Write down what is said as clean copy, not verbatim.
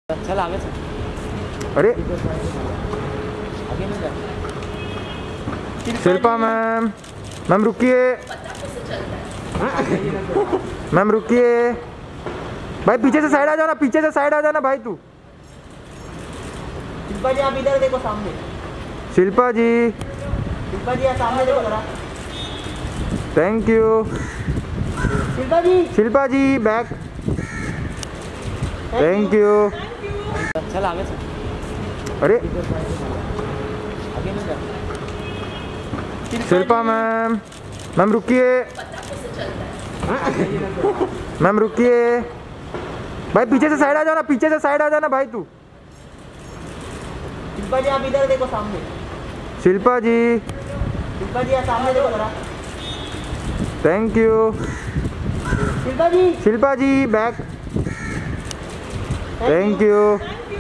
चल आगे से। अरे आगे नहीं जा। शिल्पा मैम, मैम रुकिए, मैम रुकिए। भाई पीछे से साइड आ जाना, पीछे से साइड आ जाना भाई तू। शिल्पा जी आप इधर देखो सामने। शिल्पा जी, शिल्पा जी आप सामने देखो जरा। Thank you. Shilpa ji. Shilpa ji back, thank you. चल आगे से। अरे आगे नहीं जा। शिल्पा मैम, मैम रुकिए, मैम रुकिए। भाई पीछे से साइड आ जाना, पीछे से साइड आ जाना भाई तू। शिल्पा जी आप इधर देखो सामने। शिल्पा जी, शिल्पा जी आप सामने देखो जरा। Thank you. Shilpa ji. Shilpa ji back, thank you.